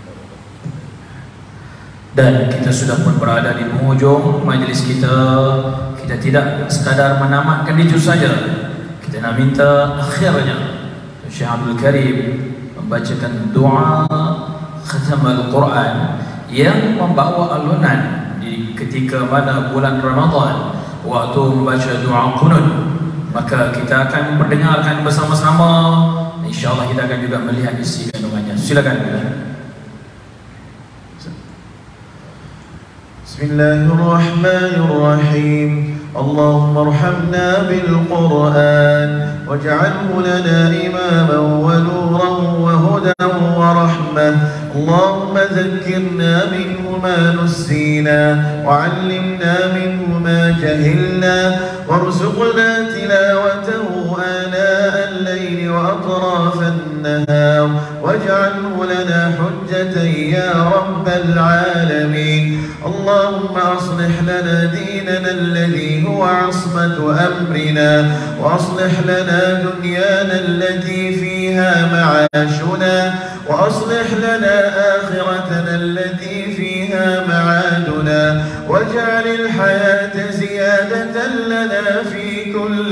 Dan kita sudah pun berada di penghujung majlis kita. Kita tidak sekadar menamatkan di juz saja. Kita nak minta akhirnya Syekh Abdul Karim membacakan doa khatam Al-Quran yang membawa alunan di ketika mana bulan Ramadan waktu membaca doa qunut. Maka kita akan mendengarkan bersama-sama. InsyaAllah kita akan juga melihat isi kandungannya. Silakan. Bismillahirrahmanirrahim. اللهم ارحمنا بالقرآن واجعله لنا إماما ونورا وهدى ورحمة. اللهم ذكرنا منه ما نسينا وعلمنا منه ما جهلنا وارزقنا تلاوته آناء الليل وأطراف النهار واجعله لنا حجة يا رب العالمين. اللهم أصلح لنا ديننا الذي هو عصمة أمرنا وأصلح لنا دنيانا التي فيها معاشنا وأصلح لنا آخرتنا التي فيها معادنا واجعل الحياة زيادة لنا في كل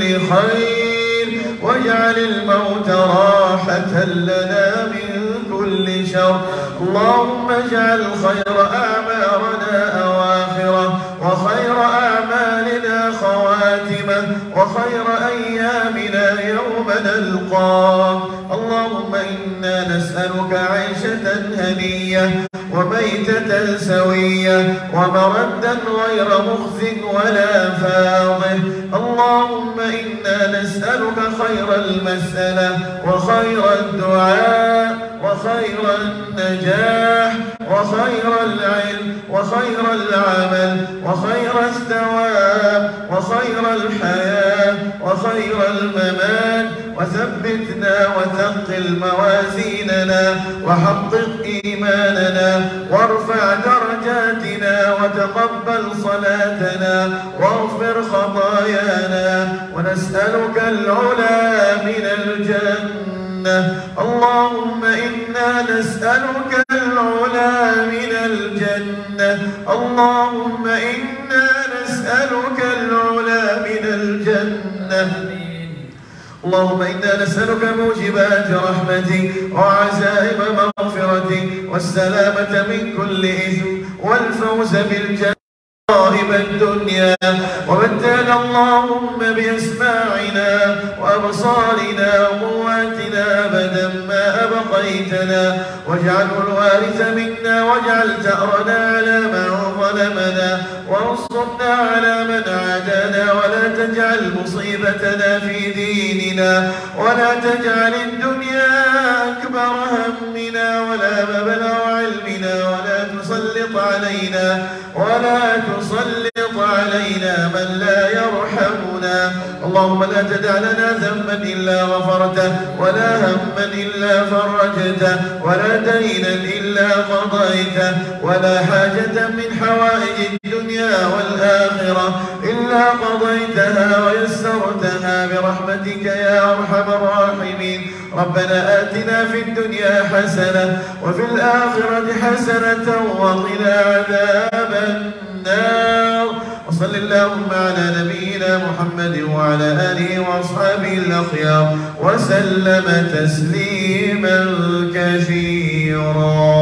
خير واجعل الموت راحة لنا من كل شر. اللهم اجعل خير أعمارنا أواخره وخير أعمالنا خواتمه وخير أيامنا يوم نلقاك. اللهم إنا نسألك عيشة هنية وميتة سوية ومردا غير مخز ولا فاضح. اللهم إنا نسألك خير المسألة وخير الدعاء وخير النجاح وخير العلم وخير العمل وخير الثواب وخير الحياة وخير الممات وثبتنا وثقل موازيننا وحقق إيماننا وارفع درجاتنا وتقبل صلاتنا واغفر خطايانا ونسألك العلا من الجنة. اللهم إنا نسألك العلا من الجنة. اللهم إنا نسألك العلا من الجنة. اللهم إنا نسألك موجبات رحمتك وعزائم مغفرتك والسلامة من كل إثم والفوز بالجنة صاحب الدنيا. ومتعنا اللهم بأسماعنا وأبصارنا وقواتنا أبدا ما أبقيتنا واجعله الوارث منا واجعل ثأرنا على من ظلمنا وانصرنا على من عادانا ولا تجعل مصيبتنا في ديننا ولا تجعل الدنيا أكبر همنا ولا مبلغ علمنا ولا تسلط علينا ولا تسلط تسلط علينا من لا يرحمنا. اللهم لا تدع لنا ذنبا إلا غفرته ولا هما إلا فرجته ولا دينا إلا قضيته ولا حاجة من حوائج الدنيا والآخرة إلا قضيتها ويسرتها برحمتك يا أرحم الراحمين. ربنا آتنا في الدنيا حسنة وفي الآخرة حسنة وقنا عذاب النار. وصل اللهم على نبينا محمد وعلى آله وأصحابه الأخيار وسلم تسليما كثيرا.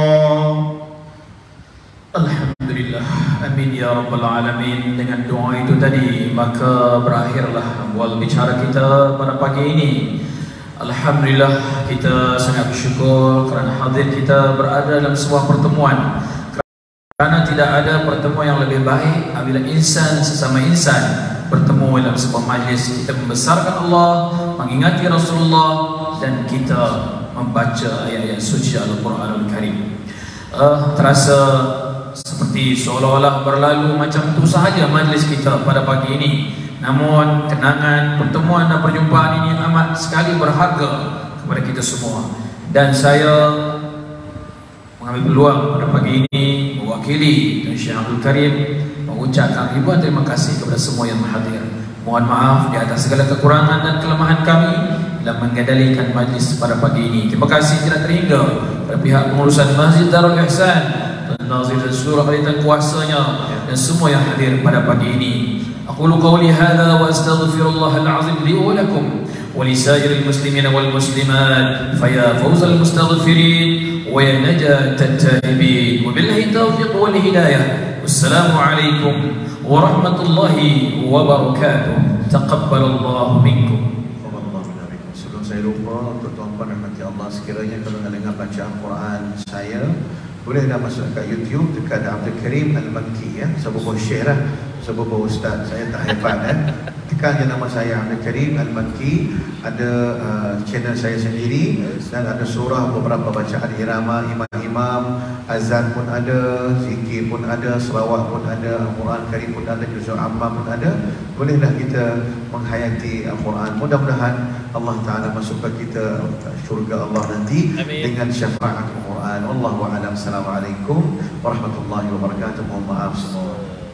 Alhamdulillah, amin ya rabbal alamin. Dengan doa itu tadi maka berakhirlah awal bicara kita pada pagi ini. Alhamdulillah, kita sangat bersyukur kerana hadir kita berada dalam sebuah pertemuan. Kerana tidak ada pertemuan yang lebih baik apabila insan sesama insan bertemu dalam sebuah majlis. Kita membesarkan Allah, mengingati Rasulullah, dan kita membaca ayat-ayat suci Al-Quranul Karim. uh, Terasa seperti seolah-olah berlalu macam itu sahaja majlis kita pada pagi ini. Namun kenangan pertemuan dan perjumpaan ini amat sekali berharga kepada kita semua. Dan saya mengambil peluang pada pagi ini mewakili Tuan Syekh Abdul Karim mengucapkan ribuan terima kasih kepada semua yang hadir. Mohon maaf di atas segala kekurangan dan kelemahan kami dalam mengendalikan majlis pada pagi ini. Terima kasih tidak terhingga pada pihak pengurusan Masjid Darul Ihsan, Tuan Nazir dan seluruh ahli dan kuasanya dan semua yang hadir pada pagi ini. Aqulu qawli hadha wa astaghfirullahal azim li wa lakum wa li sa'iril muslimin wal muslimat fa ya fawzal mustaghfirin wa ya najatat taibin wa billahi tawfiq wal hidayah. Wassalamu alaikum warahmatullahi wabarakatuh. Taqabbalallahu minkum. Sebelum saya lupa, untuk tuan-tuan rahmati Allah, sekiranya kalau nak dengar bacaan Quran saya, boleh dah masuk ke YouTube dekat Abdul Karim Al-Makki ya. Sebuah syekh lah, sebuah ustaz. Saya tak hebat kan. Tekan je nama saya Abdul Karim Al-Makki. Ada uh, channel saya sendiri dan ada surah, beberapa bacaan irama, imam-imam, azan pun ada, zikir pun ada, selawat pun ada, Al-Quran Karim pun ada, juzul amma pun ada. Bolehlah kita menghayati Al-Quran. Mudah-mudahan Allah Ta'ala masukkan kita syurga Allah nanti. Amin. Dengan syafaat Al-Quran. Wallahu a'lam. Assalamualaikum warahmatullahi wabarakatuh. Mohon maaf semua.